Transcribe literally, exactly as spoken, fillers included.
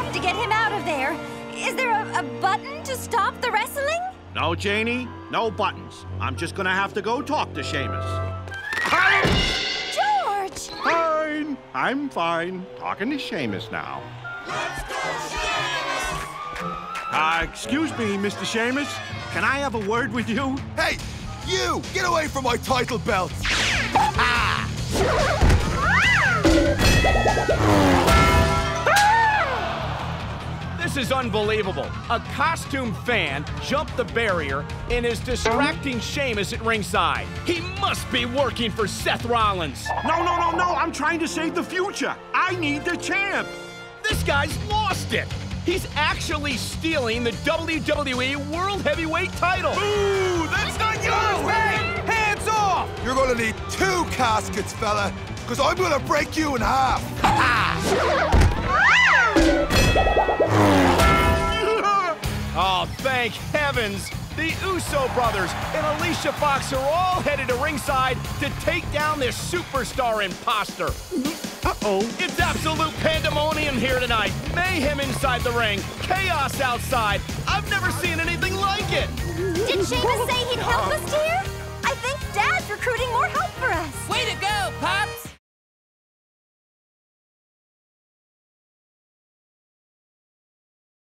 need to get him out of there. Is there a, a button to stop the wrestling? No, Janie, no buttons. I'm just gonna have to go talk to Sheamus. George! Fine, I'm fine. Talking to Sheamus now. Let's go, Sheamus! Uh, excuse me, Mister Sheamus. Can I have a word with you? Hey, you! Get away from my title belt! This is unbelievable. A costume fan jumped the barrier and is distracting Sheamus at ringside. He must be working for Seth Rollins. No, no, no, no. I'm trying to save the future. I need the champ. This guy's lost it. He's actually stealing the W W E World Heavyweight title. Ooh, that's not yours! Hey, hands off! You're gonna need two caskets, fella, because I'm gonna break you in half. Oh, thank heavens! The Uso brothers and Alicia Fox are all headed to ringside to take down this superstar imposter. Uh-oh. It's absolute pandemonium here tonight. Mayhem inside the ring, chaos outside. I've never seen anything like it. Did Sheamus say he'd help us, dear?